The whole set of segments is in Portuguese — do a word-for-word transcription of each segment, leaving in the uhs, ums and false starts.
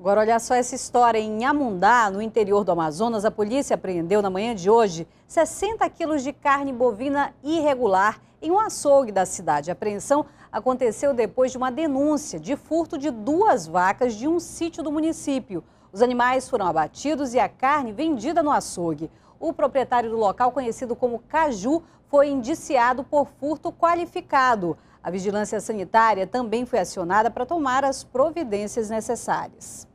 Agora, olha só essa história. Em Amundá, no interior do Amazonas, a polícia apreendeu na manhã de hoje sessenta quilos de carne bovina irregular em um açougue da cidade. A apreensão aconteceu depois de uma denúncia de furto de duas vacas de um sítio do município. Os animais foram abatidos e a carne vendida no açougue. O proprietário do local, conhecido como Caju, foi indiciado por furto qualificado. A vigilância sanitária também foi acionada para tomar as providências necessárias.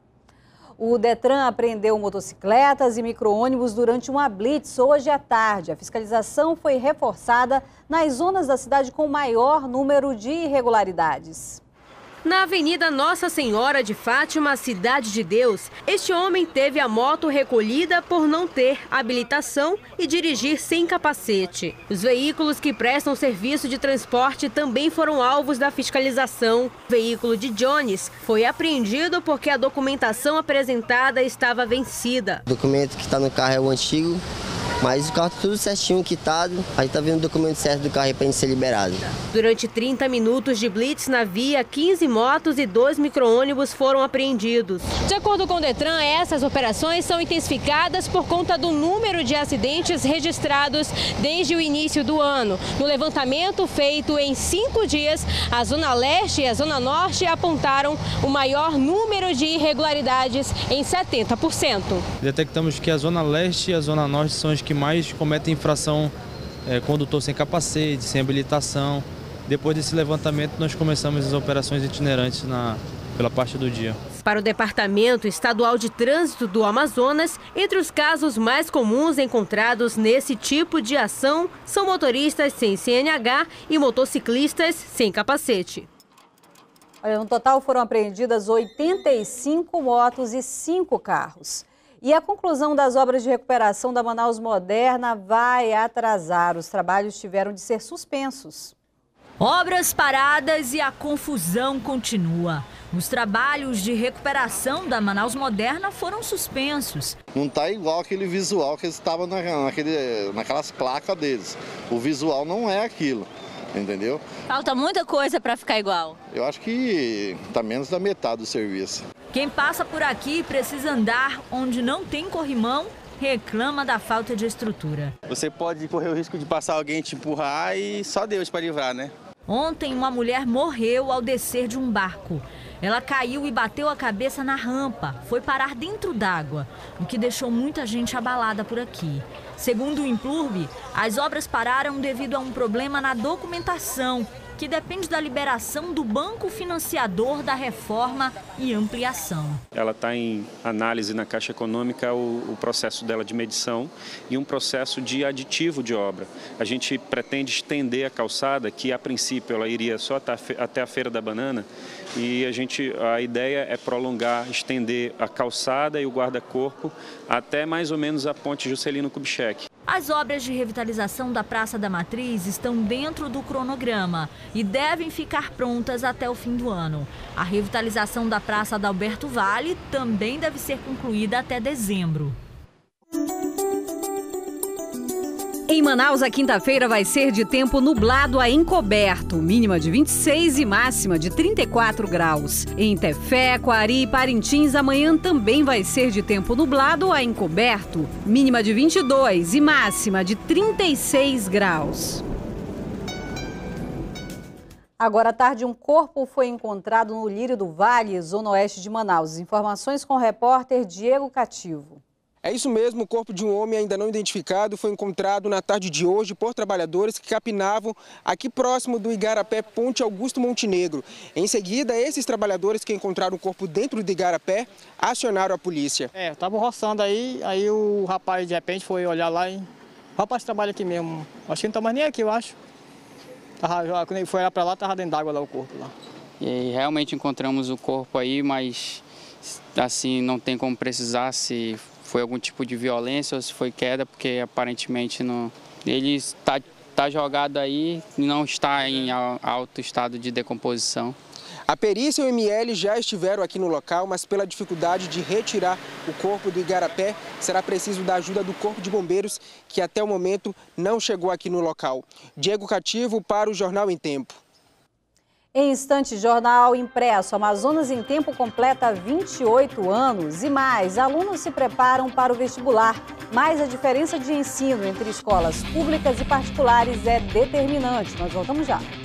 O Detran apreendeu motocicletas e micro-ônibus durante uma blitz hoje à tarde. A fiscalização foi reforçada nas zonas da cidade com maior número de irregularidades. Na Avenida Nossa Senhora de Fátima, Cidade de Deus, este homem teve a moto recolhida por não ter habilitação e dirigir sem capacete. Os veículos que prestam serviço de transporte também foram alvos da fiscalização. O veículo de Jones foi apreendido porque a documentação apresentada estava vencida. O documento que está no carro é o antigo, mas o carro está tudo certinho, quitado. A gente está vendo o documento certo do carro para a gente ser liberado. Durante trinta minutos de blitz na via, quinze motos e dois micro-ônibus foram apreendidos. De acordo com o Detran, essas operações são intensificadas por conta do número de acidentes registrados desde o início do ano. No levantamento feito em cinco dias, a Zona Leste e a Zona Norte apontaram o maior número de irregularidades em setenta por cento. Detectamos que a Zona Leste e a Zona Norte são as que mais cometem infração, é, condutor sem capacete, sem habilitação. Depois desse levantamento, nós começamos as operações itinerantes na, pela parte do dia. Para o Departamento Estadual de Trânsito do Amazonas, entre os casos mais comuns encontrados nesse tipo de ação são motoristas sem C N H e motociclistas sem capacete. Olha, no total foram apreendidas oitenta e cinco motos e cinco carros. E a conclusão das obras de recuperação da Manaus Moderna vai atrasar. Os trabalhos tiveram de ser suspensos. Obras paradas e a confusão continua. Os trabalhos de recuperação da Manaus Moderna foram suspensos. Não está igual aquele visual que estava na, naquele, naquelas placas deles. O visual não é aquilo, entendeu? Falta muita coisa para ficar igual. Eu acho que está menos da metade do serviço. Quem passa por aqui precisa andar onde não tem corrimão, reclama da falta de estrutura. Você pode correr o risco de passar alguém te empurrar e só Deus para livrar, né? Ontem, uma mulher morreu ao descer de um barco. Ela caiu e bateu a cabeça na rampa, foi parar dentro d'água, o que deixou muita gente abalada por aqui. Segundo o Implurb, as obras pararam devido a um problema na documentação, que depende da liberação do banco financiador da reforma e ampliação. Ela está em análise na Caixa Econômica o, o processo dela de medição e um processo de aditivo de obra. A gente pretende estender a calçada, que a princípio ela iria só até a Feira da Banana, e a, gente, a ideia é prolongar, estender a calçada e o guarda-corpo até mais ou menos a ponte Juscelino Kubitschek. As obras de revitalização da Praça da Matriz estão dentro do cronograma e devem ficar prontas até o fim do ano. A revitalização da Praça Adalberto Vale também deve ser concluída até dezembro. Em Manaus, a quinta-feira vai ser de tempo nublado a encoberto, mínima de vinte e seis e máxima de trinta e quatro graus. Em Tefé, Coari e Parintins, amanhã também vai ser de tempo nublado a encoberto, mínima de vinte e dois e máxima de trinta e seis graus. Agora à tarde, um corpo foi encontrado no Lírio do Vale, zona oeste de Manaus. Informações com o repórter Diego Cativo. É isso mesmo, o corpo de um homem ainda não identificado foi encontrado na tarde de hoje por trabalhadores que capinavam aqui próximo do Igarapé Ponte Augusto Montenegro. Em seguida, esses trabalhadores que encontraram o corpo dentro do Igarapé acionaram a polícia. É, estavam roçando aí, aí o rapaz de repente foi olhar lá e... O rapaz trabalha aqui mesmo, acho que não está mais nem aqui, eu acho. Tava, quando ele foi olhar para lá, estava dentro d'água lá o corpo lá. E realmente encontramos o corpo aí, mas assim não tem como precisar se foi algum tipo de violência ou se foi queda, porque aparentemente não, ele está tá jogado aí e não está em alto estado de decomposição. A perícia e o M L já estiveram aqui no local, mas pela dificuldade de retirar o corpo do Igarapé, será preciso da ajuda do Corpo de Bombeiros, que até o momento não chegou aqui no local. Diego Cativo para o Jornal em Tempo. Em instante, Jornal Impresso. Amazonas em Tempo completa vinte e oito anos. E mais, alunos se preparam para o vestibular. Mas a diferença de ensino entre escolas públicas e particulares é determinante. Nós voltamos já.